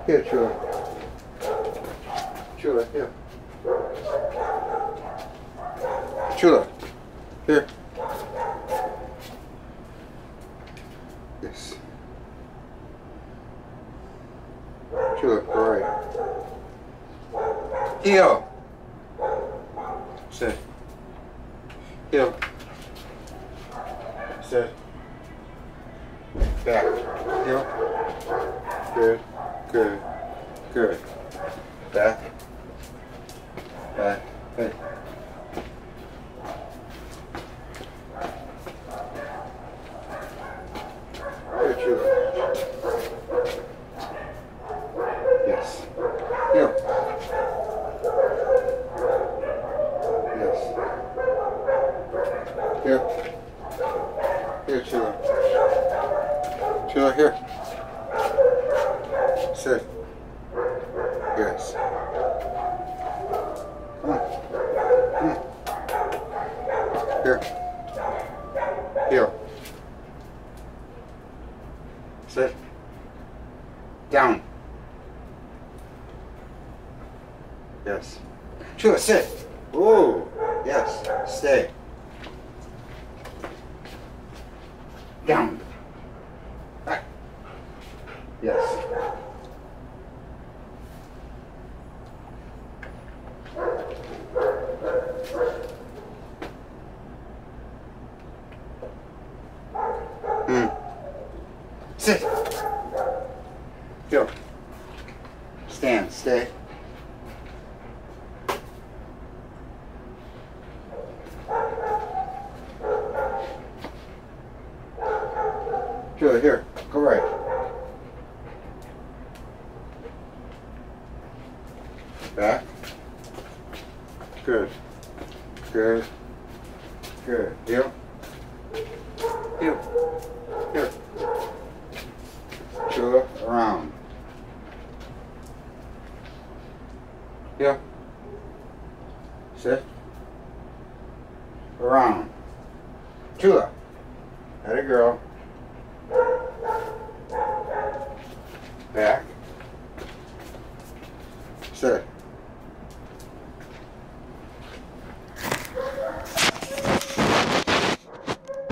Here, Chula. Chula, here. Chula, here. Yes. Chula, all right. Heel. Sit. Heel. Sit. Back. Heel. Good. Good. Good. Back. Back. Hey. Here, Chula. Yes. Heel. Yes. Here. Here, Chula. Chula, here. Sit. Yes. Come on. Come on. Here. Heel. Sit. Down. Yes. Chula, sit. Ooh. Yes. Stay. Down. Back. Yes. Sit. Go. Stand. Stay. Good. Here. Go right. Back. Good. Good. Good. Heel. Heel. Here. Chula, around. Heel. Sit. Around. Chula. Let it go. Back. Sit.